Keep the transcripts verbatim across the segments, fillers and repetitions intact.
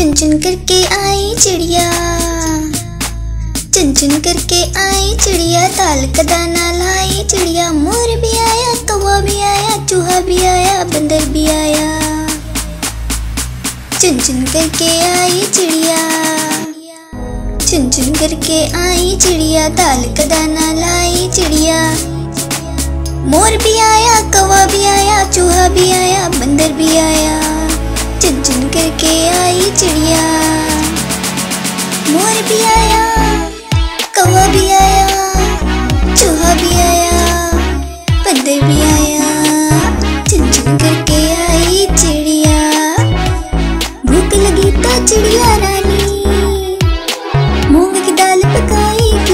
चुन चुन करके आई चिड़िया, चुन चुन करके आई चिड़िया, दाल का दाना लाई चिड़िया। मोर भी आया, कौवा भी आया, चूहा भी आया, बंदर भी आया। चुन चुन करके आई चिड़िया, चुन चुन करके आई चिड़िया, दाल का दाना लाई चिड़िया। मोर भी आया, कौवा भी आया, चूहा भी आया, बंदर भी आया। चुन चुन करके आई चिड़िया। मोर भी आया, कौवा भी आया, चूहा भी आया, बंदर भी आया। चुन चुन करके आई चिड़िया। भूख लगी तो चिड़िया रानी मूंग की दाल पकाएगी।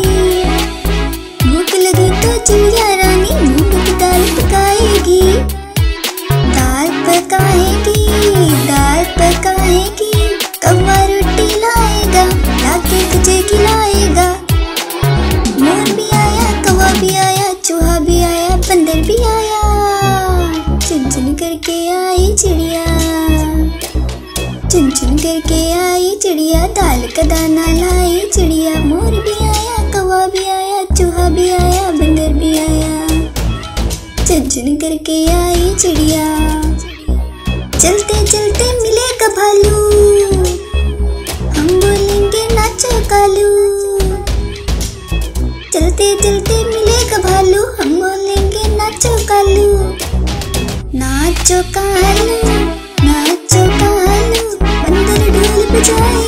भूख लगी तो चिड़िया रानी मूंग की दाल पकाएगी। दाल पकाएगी, दाल पकाएगी, कौवा रोटी लाएगा, लाके तुझे खिलाएगा। मोर भी आया, कौवा भी आया, चूहा भी आया, बंदर भी आया। चुन चुन करके आई चिड़िया, चुन चुन करके आई चिड़िया, दाल का दाना लाई चिड़िया। मोर भी आया, कौवा भी आया, चूहा भी आया, बंदर भी आया। चुन चुन करके आई चिड़िया। चलते चलते मिलेगा भालू, हम बोलेंगे नाचो कालू। चलते चलते मिलेगा भालू, हम बोलेंगे नाचो कालू। नाचो कालू, नाचो कालू, बंदर ढोल बजाए।